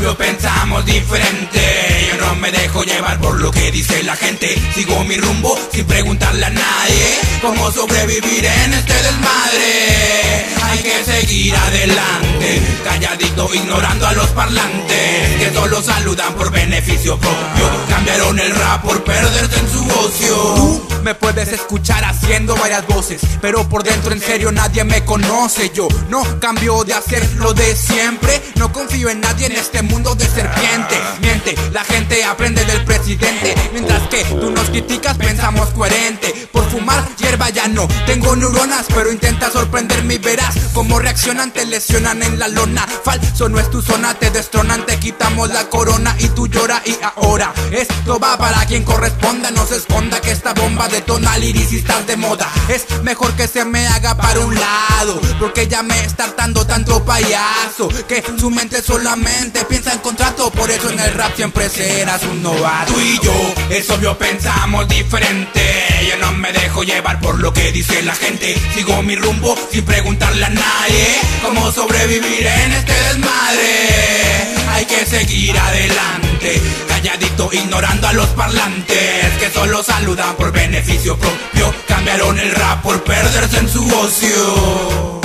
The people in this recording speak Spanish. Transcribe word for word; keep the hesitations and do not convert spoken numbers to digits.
obvio pensamos diferente. Yo no me dejo llevar por lo que dice la gente. Sigo mi rumbo sin preguntarle a nadie cómo sobrevivir en este desmadre. Hay que seguir adelante, calladito ignorando a los parlantes que solo saludan por beneficio propio. Cambiaron el rap por perderse en su ocio. Tú me puedes escuchar haciendo varias voces, pero por dentro en serio nadie me conoce. Yo no cambio de hacer lo de siempre. No confío en nadie en este mundo de serpiente. Miente, la gente aprende del presidente, mientras que tú nos criticas pensamos coherente. Por fumar hierba ya no tengo neuronas, pero intenta sorprenderme y verás cómo reaccionan, te lesionan en la lona. Falso no es tu zona, te destronan, te quitamos la corona y tú lloras. Y ahora esto va para quien corresponda. No se esconda que esta bomba detona liricistas de moda. Es mejor que se me haga para un lado, porque ya me está hartando tanto payaso que su mente solamente piensa en contrato. Por eso en el rap siempre serás un novato. Tú y yo, es obvio pensamos diferente. Yo no me dejo llevar por lo que dice la gente. Sigo mi rumbo sin preguntarle a nadie cómo sobrevivir en este desmadre. Hay que seguir adelante, calladito ignorando a los parlantes que solo saludan por beneficio propio. Cambiaron el rap por perderse en su ocio.